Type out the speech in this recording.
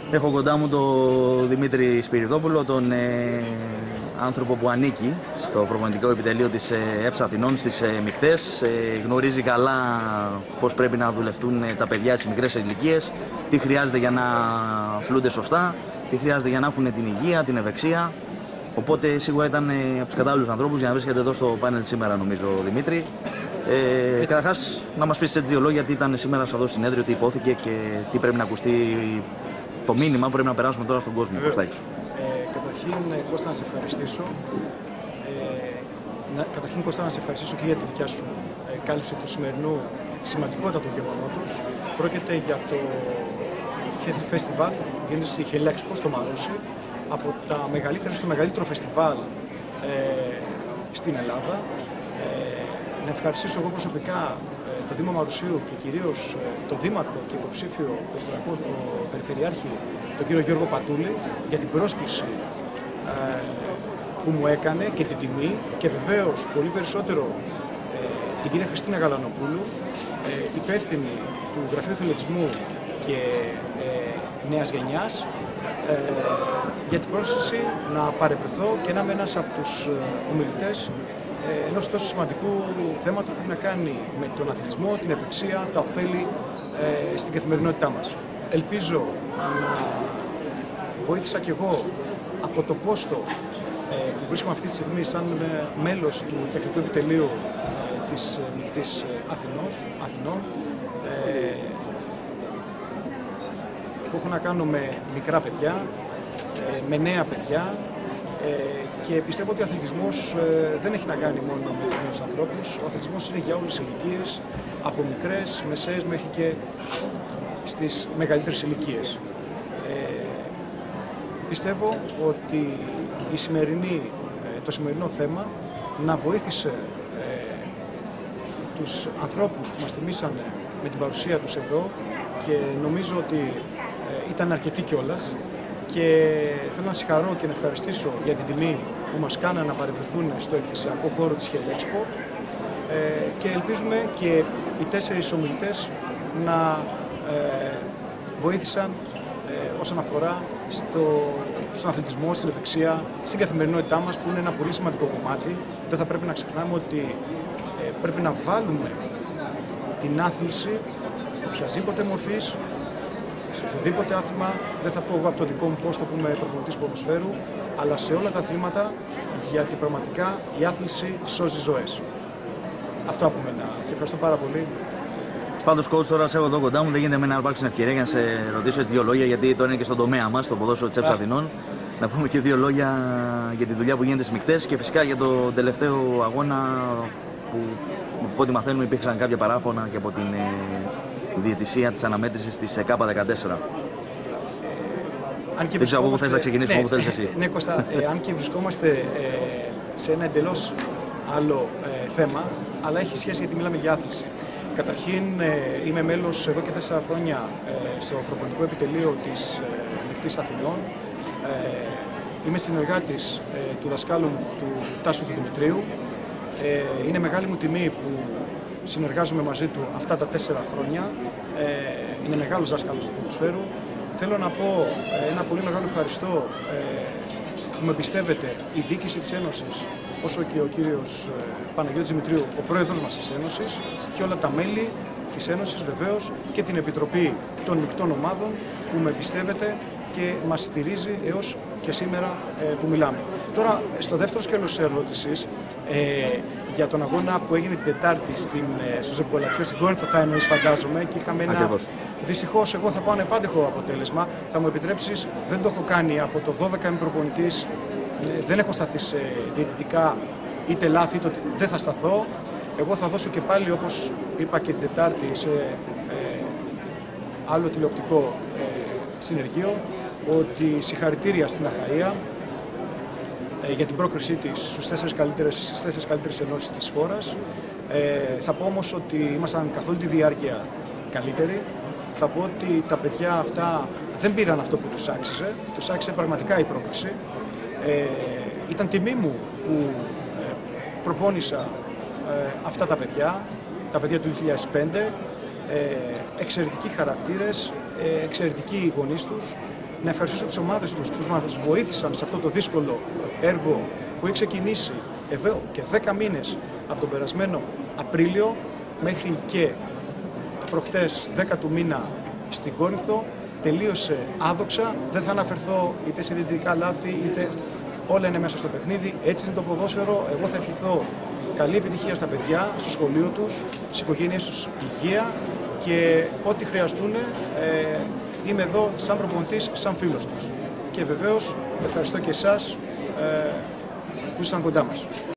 Έχω κοντά μου τον Δημήτρη Σπυριδόπουλο, τον άνθρωπο που ανήκει στο προπονητικό επιτελείο της ΕΦΣ Αθηνών στις μικτές. Γνωρίζει καλά πώς πρέπει να δουλευτούν τα παιδιά στις μικρές ηλικίες, τι χρειάζεται για να φλούνται σωστά, τι χρειάζεται για να έχουν την υγεία, την ευεξία. Οπότε σίγουρα ήταν από τους κατάλληλους ανθρώπους για να βρίσκεται εδώ στο πάνελ σήμερα, νομίζω, Δημήτρη. Καταρχάς, να μας πεις έτσι δύο λόγια τι ήταν σήμερα σε αυτό το συνέδριο, τι υπόθηκε και τι πρέπει να ακουστεί, το μήνυμα που πρέπει να περάσουμε τώρα στον κόσμο προς τα έξω. Καταρχήν, Κώστα, να σε ευχαριστήσω. Κώστα, να σε ευχαριστήσω και για τη δικιά σου κάλυψη του σημερινού σημαντικότατου γεγονότος. Πρόκειται για το Health Festival, γίνεται στη Helexpo στο Μαρούσι, από τα μεγαλύτερα στο μεγαλύτερο φεστιβάλ στην Ελλάδα. Να ευχαριστήσω εγώ προσωπικά το Δήμο Μαρουσίου και κυρίως το Δήμαρχο και υποψήφιο Περιφερειάρχη, τον κύριο Γιώργο Πατούλη, για την πρόσκληση που μου έκανε και την τιμή, και βεβαίως πολύ περισσότερο την κυρία Χριστίνα Γαλανοπούλου, υπεύθυνη του Γραφείου Αθλητισμού και Νέας Γενιάς, για την πρόσκληση να παρευρεθώ και να είμαι ένας από τους ομιλητές ενός τόσο σημαντικού θέματος που έχει να κάνει με τον αθλητισμό, την ευεξία, τα ωφέλη στην καθημερινότητά μας. Ελπίζω να βοήθησα κι εγώ από το πόστο που βρίσκομαι αυτή τη στιγμή σαν μέλος του τεχνικού επιτελείου της Μικτής Αθηνών, που έχω να κάνω με μικρά παιδιά, με νέα παιδιά, και πιστεύω ότι ο αθλητισμός δεν έχει να κάνει μόνο με τους νέους ανθρώπους. Ο αθλητισμός είναι για όλες τις ηλικίες, από μικρές, μεσαίες μέχρι και στις μεγαλύτερες ηλικίες. Πιστεύω ότι το σημερινό θέμα να βοήθησε τους ανθρώπους που μας τιμήσανε με την παρουσία τους εδώ, και νομίζω ότι ήταν αρκετοί κιόλας, και θέλω να συγχαρώ και να ευχαριστήσω για την τιμή που μας κάνανε να παρευρεθούν στο εκθεσιακό χώρο της Helexpo, και ελπίζουμε και οι 4 ομιλητές να βοήθησαν όσον αφορά στον αθλητισμό, στην ευεξία, στην καθημερινότητά μας, που είναι ένα πολύ σημαντικό κομμάτι. Δεν θα πρέπει να ξεχνάμε ότι πρέπει να βάλουμε την άθληση οποιασδήποτε μορφής σε οποιοδήποτε άθλημα. Δεν θα πω εγώ από το δικό μου πόστο που είμαι προπονητής ποδοσφαίρου, αλλά σε όλα τα αθλήματα, γιατί πραγματικά η άθληση σώζει ζωές. Αυτό από μένα και ευχαριστώ πάρα πολύ. Πάντως, coach, τώρα σε έχω εδώ κοντά μου, δεν γίνεται να υπάρξει ευκαιρία για να σε ρωτήσω έτσι δύο λόγια, γιατί τώρα είναι και στον τομέα μας, στο ποδόσφαιρο της ΕΦΣ Αθηνών. Να πούμε και δύο λόγια για τη δουλειά που γίνεται στις μικτές και φυσικά για τον τελευταίο αγώνα που, από ό,τι μαθαίνουμε, υπήρξαν κάποια παράφωνα και από την διαιτησία της αναμέτρησης της K14. Δεν ξέρω από πού θες να ξεκινήσουμε, όπου θέλεις εσύ. Ναι, Κώστα, αν και βρισκόμαστε σε ένα εντελώς άλλο θέμα, αλλά έχει σχέση γιατί μιλάμε για άθληση. Καταρχήν, είμαι μέλος εδώ και 4 χρόνια στο προπονητικό επιτελείο της Μικτής Αθηνών. Είμαι συνεργάτης του δασκάλου μου, του Τάσου του Δημητρίου. Είναι μεγάλη μου τιμή που συνεργάζομαι μαζί του αυτά τα 4 χρόνια. Είναι μεγάλος δάσκαλος του ποδοσφαίρου. Θέλω να πω ένα πολύ μεγάλο ευχαριστώ που με εμπιστεύεται η διοίκηση της Ένωσης, όσο και ο κύριος Παναγιώτης Δημητρίου, ο πρόεδρος μας της Ένωσης, και όλα τα μέλη της Ένωσης βεβαίως, και την Επιτροπή των Μικτών Ομάδων που με εμπιστεύεται και μας στηρίζει έως και σήμερα που μιλάμε. Τώρα, στο δεύτερο σκέλος της ερώτησης, για τον αγώνα που έγινε την Τετάρτη στο Ζευκολατιό, στην Κόρινθο θα εννοείς, φαντάζομαι, και είχαμε ένα... Δυστυχώς, εγώ θα πάω ανεπάντεχο αποτέλεσμα. Θα μου επιτρέψεις, δεν το έχω κάνει από το 12, είμαι προπονητής, δεν έχω σταθεί σε διαιτητικά είτε λάθη, είτε δεν θα σταθώ. Εγώ θα δώσω και πάλι, όπως είπα και την Τετάρτη, σε άλλο τηλεοπτικό συνεργείο, ότι συγχαρητήρια στην Αχαΐα για την πρόκρισή της στις 4 καλύτερες ενώσεις της χώρας. Θα πω όμως ότι ήμασταν καθ' όλη τη διάρκεια καλύτεροι. Θα πω ότι τα παιδιά αυτά δεν πήραν αυτό που τους άξιζε. Τους άξιζε πραγματικά η πρόκριση. Ήταν τιμή μου που προπόνησα αυτά τα παιδιά του 2005, εξαιρετικοί χαρακτήρες, εξαιρετικοί γονείς τους, Να ευχαριστήσω τις ομάδες τους που μας βοήθησαν σε αυτό το δύσκολο έργο που έχει ξεκινήσει εδώ και 10 μήνες από τον περασμένο Απρίλιο μέχρι και προχτές 10 του μήνα στην Κόρινθο. Τελείωσε άδοξα, δεν θα αναφερθώ είτε σε διαιτητικά λάθη είτε όλα είναι μέσα στο παιχνίδι. Έτσι είναι το ποδόσφαιρο. Εγώ θα ευχηθώ καλή επιτυχία στα παιδιά, στο σχολείο τους, στις οικογένειές τους υγεία και ό,τι χρειαστούν είμαι εδώ σαν προπονητής, σαν φίλος τους. Και βεβαίως ευχαριστώ και εσάς που ήσασταν κοντά μας.